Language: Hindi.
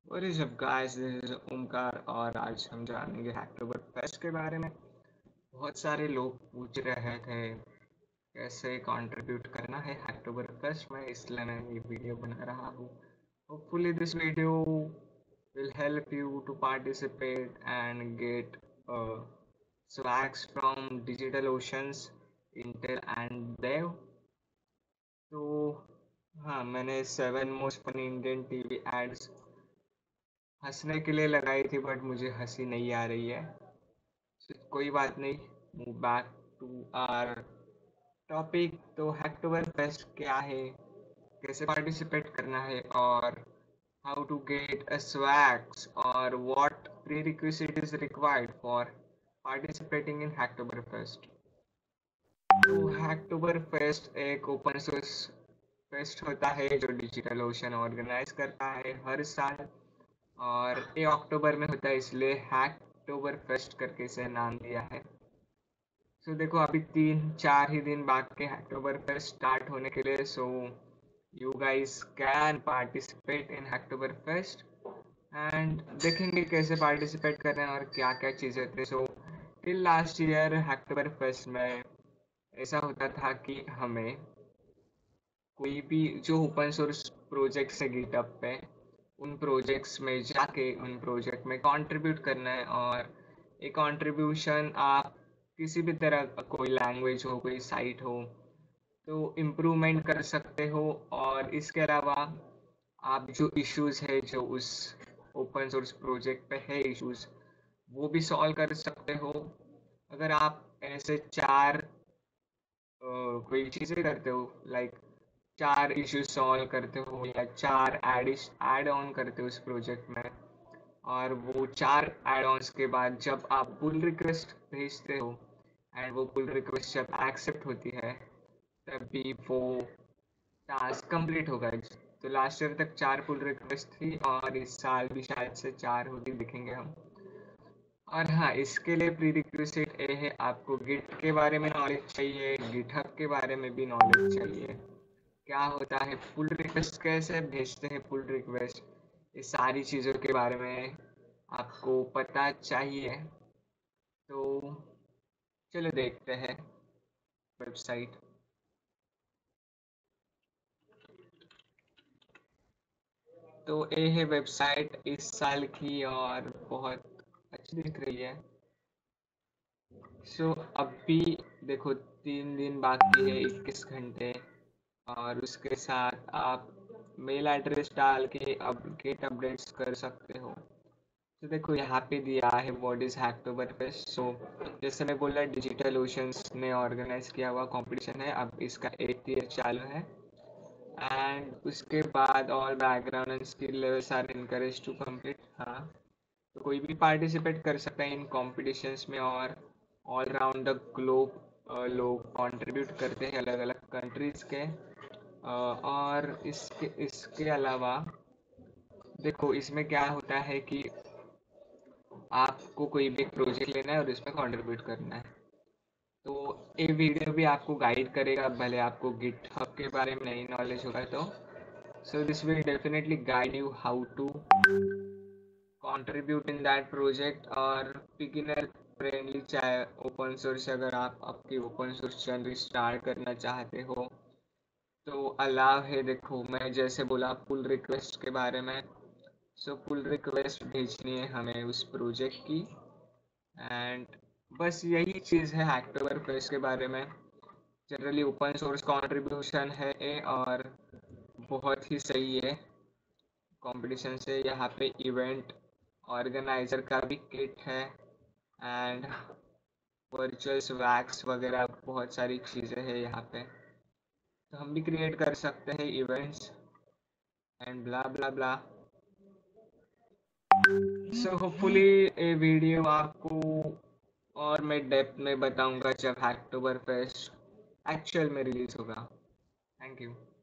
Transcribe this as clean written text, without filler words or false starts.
What is up guys, this is Omkar और आज हम जानेंगे हैक्टोबर फेस्ट के बारे में। बहुत सारे लोग पूछ रहे थे कैसे कंट्रीब्यूट करना है हैक्टोबर फेस्ट में, इसलिए मैं ये वीडियो बना रहा हूँ। Hopefully this video will help you to participate and get swags from Digital Oceans, Intel and Dev। तो हाँ, मैंने 7 most funny Indian TV ads हंसने के लिए लगाई थी बट मुझे हंसी नहीं आ रही है। कोई बात नहीं, move back to our topic. तो हैक्टोबर फेस्ट क्या है, कैसे पार्टिसिपेट करना है और how to get a swags और what prerequisite is required for participating in Hacktoberfest. तो हैक्टोबर फेस्ट एक ओपन सोर्स फेस्ट होता है जो डिजिटल ओशन ऑर्गेनाइज करता है हर साल, और ये अक्टूबर में होता है, इसलिए हैकटोबर फेस्ट करके इसे नाम दिया है। सो देखो, अभी 3-4 ही दिन बाकी है हैकटोबर फेस्ट स्टार्ट होने के लिए। So you guys can participate in Hacktoberfest and देखेंगे कैसे पार्टिसिपेट करना है और क्या क्या चीज़ें होती है। So till last year Hacktoberfest में ऐसा होता था कि हमें कोई भी जो ओपन सोर्स प्रोजेक्ट्स है गिटहब पे, उन प्रोजेक्ट्स में जाके उन प्रोजेक्ट में कंट्रीब्यूट करना है। और ये कंट्रीब्यूशन आप किसी भी तरह का, कोई लैंग्वेज हो, कोई साइट हो, तो इम्प्रूवमेंट कर सकते हो। और इसके अलावा आप जो इश्यूज है जो उस ओपन सोर्स प्रोजेक्ट पे है इश्यूज, वो भी सॉल्व कर सकते हो। अगर आप ऐसे चार कोई चीज़ें करते हो, लाइक 4 इश्यूज सॉल्व करते हो या 4 ऐड ऑन करते हो उस प्रोजेक्ट में, और वो 4 ऐड ऑन्स के बाद जब आप पुल रिक्वेस्ट भेजते हो एंड वो पुल रिक्वेस्ट जब एक्सेप्ट होती है, तभी वो टास्क कंप्लीट होगा। तो लास्ट ईयर तक 4 पुल रिक्वेस्ट थी और इस साल भी शायद से 4 होगी, दिखेंगे हम। और हाँ, इसके लिए प्री रिक्विजिट ये है, आपको गिट के बारे में नॉलेज चाहिए, गिटहब के बारे में भी नॉलेज चाहिए। क्या होता है पुल रिक्वेस्ट, कैसे भेजते हैं पुल रिक्वेस्ट, ये सारी चीज़ों के बारे में आपको पता चाहिए। तो चलो देखते हैं वेबसाइट। तो ये है वेबसाइट इस साल की और बहुत अच्छी दिख रही है। सो अभी देखो, 3 दिन बाकी है, 21 घंटे, और उसके साथ आप मेल एड्रेस डाल के गेट अपडेट्स कर सकते हो। तो देखो यहाँ पे दिया है what is Hacktoberfest. So जैसे मैं बोला, डिजिटल ओशंस ने ऑर्गेनाइज किया हुआ कंपटीशन है, अब इसका 8th ईयर चालू है। एंड उसके बाद all background and skill levels are encourage to complete. हाँ, तो कोई भी पार्टिसिपेट कर सकता है इन कॉम्पिटिशन्स में, और ऑल राउंड द ग्लोब लोग कंट्रीब्यूट करते हैं अलग अलग कंट्रीज के। और इसके इसके अलावा देखो, इसमें क्या होता है कि आपको कोई भी प्रोजेक्ट लेना है और इसमें कंट्रीब्यूट करना है। तो ये वीडियो भी आपको गाइड करेगा, भले आपको गिटहब के बारे में नहीं नॉलेज होगा तो। So this will definitely guide you how to contribute in that project. और बिगिनर फ्रेंडली, चाहे ओपन सोर्स, अगर आप आपकी ओपन सोर्स जर्नी स्टार्ट करना चाहते हो तो अलाव है। देखो, मैं जैसे बोला पुल रिक्वेस्ट के बारे में, सो पुल रिक्वेस्ट भेजनी है हमें उस प्रोजेक्ट की। एंड बस यही चीज़ है हैक्टोबर फेस्ट के बारे में। जनरली ओपन सोर्स कंट्रीब्यूशन है ये, और बहुत ही सही है कंपटीशन से। यहाँ पे इवेंट ऑर्गेनाइजर का भी किट है एंड वर्चुअल स्वैग्स वगैरह बहुत सारी चीज़ें हैं यहाँ पे। तो हम भी क्रिएट कर सकते हैं events and blah blah blah. So hopefully ये वीडियो आपको और मैं डेप्थ में बताऊंगा जब हैक्टोबर फेस्ट एक्चुअल में रिलीज होगा। Thank you.